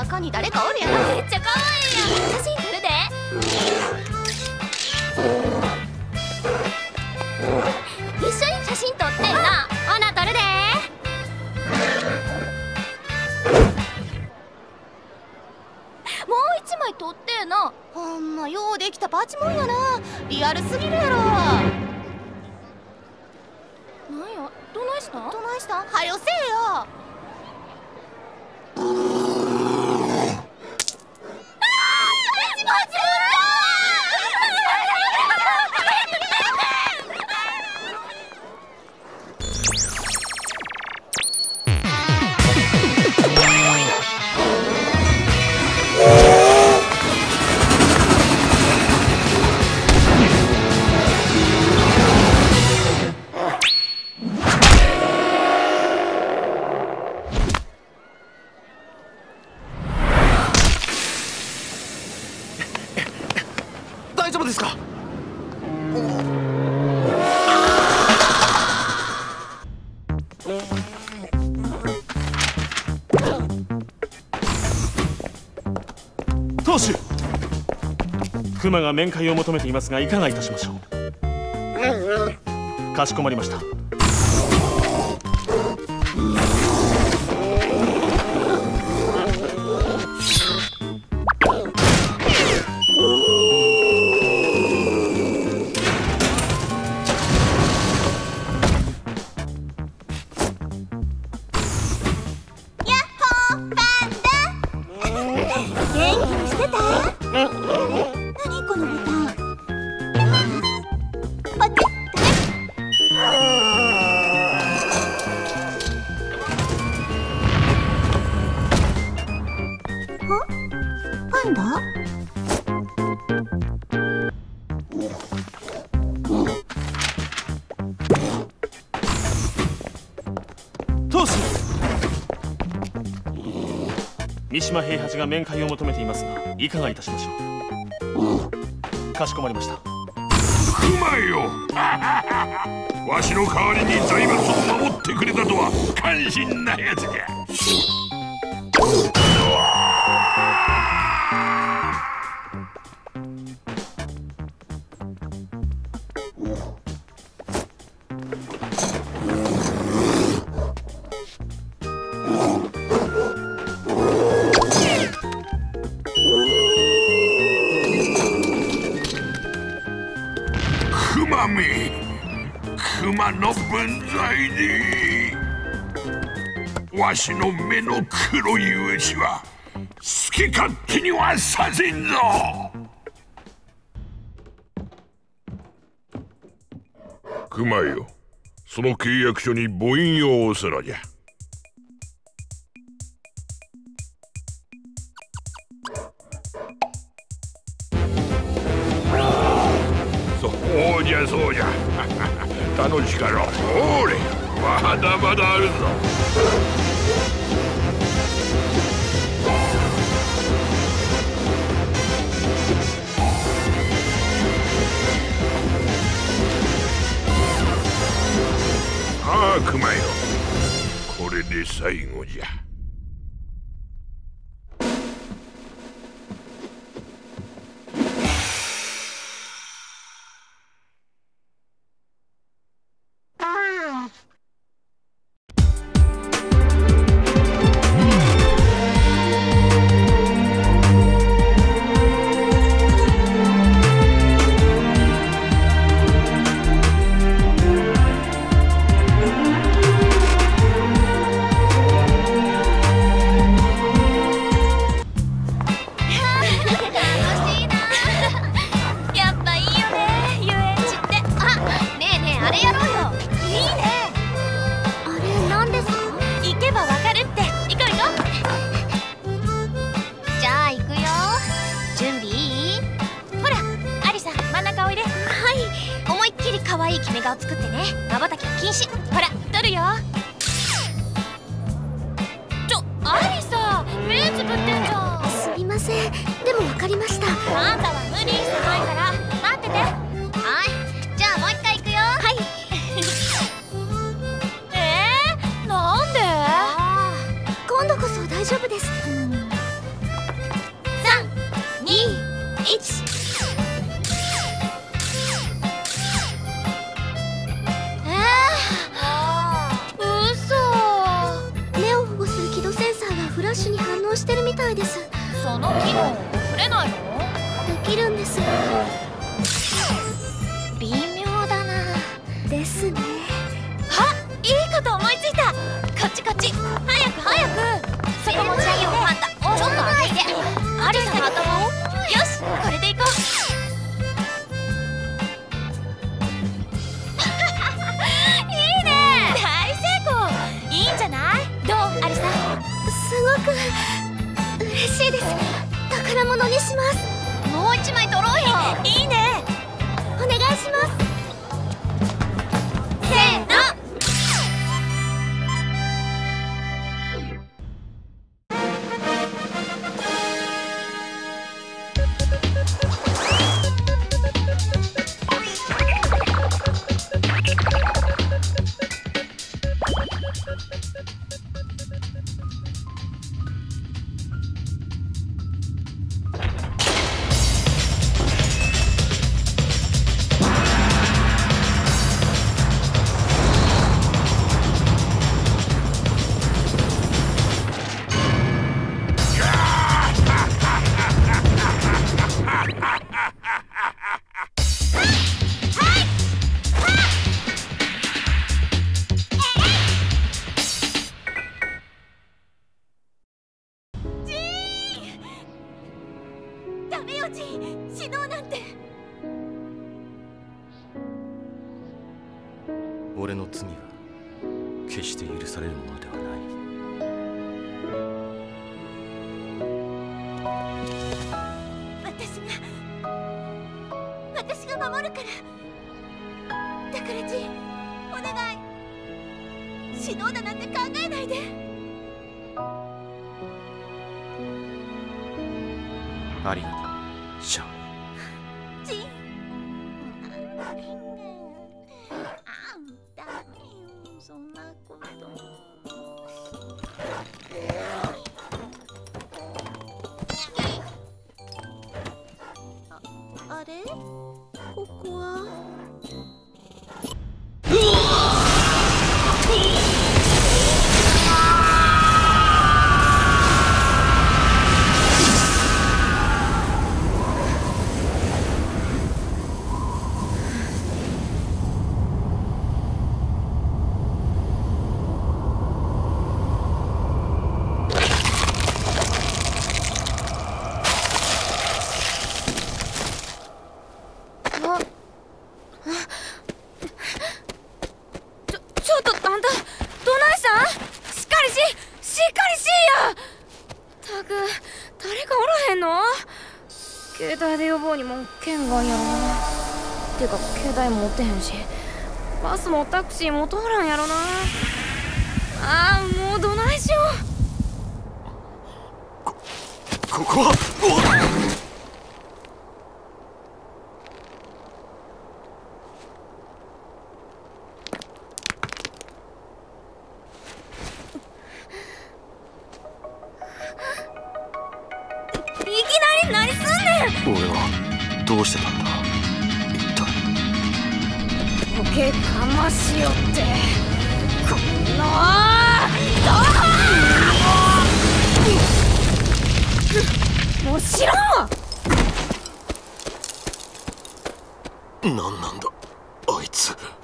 中に誰かおるやろ。めっちゃ可愛いやん。写真撮るで。一緒に写真撮ってんな。ほな撮るで。もう一枚撮ってんな。ほんまようできたパチモンやな。リアルすぎるやろ。なんや、どないしたん？どないしたん？はよせえよ。 大丈夫ですか？ 当主、熊が面会を求めていますが、いかがいたしましょう？かしこまりました。 パンダ？ 当主、三島平八が面会を求めていますが、いかがいたしましょう？かしこまりました。 熊よわしの代わりに財閥を守ってくれたとは感心なやつじゃ。熊め、熊の分際でわしの目の黒いうちは好き勝手にはさせんぞ。熊よ、その契約書に母印を押すのじゃ。そうじゃそうじゃ楽しかろう。おれまだまだあるぞ。さあ熊よ、これで最後じゃ。可愛い決め顔作ってね。瞬きは禁止。ほら撮るよ。アリサ、目つぶってんじゃん。 すみません、でも分かりました。 あんたは無理してないから待ってて。はい、じゃあもう一回行くよ。はいなんで？ 今度こそ大丈夫です。 その機能触れないの？ できるんです。 微妙だな。 ですね。 あ、いいこと思いついた。こっちこっち、早く早く。そこ持ち上げよう。パンダ、ちょっと上げて。アリサの頭を。よし、これでいこう。いいね、大成功。いいんじゃない？どう、アリサ？ すごく嬉しいです。宝物にします。 もう一枚取ろうよ。いいね。 お願いします。 せーの。ダメよ、ジン。死のうなんて。 俺の罪は決して許されるものではない。 私が守るから。だからジン、お願い。死のうだなんて考えないで。 ありがとう、シャオ。 ジン。ダメよ、そんなこと。あれ？ここは？ちょっとあんた、どないしたん？しっかりしや。たく、誰かおらへんの？携帯で呼ぼうにも県外やろな。てか携帯持ってへんし、バスもタクシーも通らんやろな。ああ、もうどないしよう。ここは。 いきなり何すんねん。 俺はどうしてたんだ一体。 ボケかましよって、こんなもう知らんわ。 何なんだあいつ。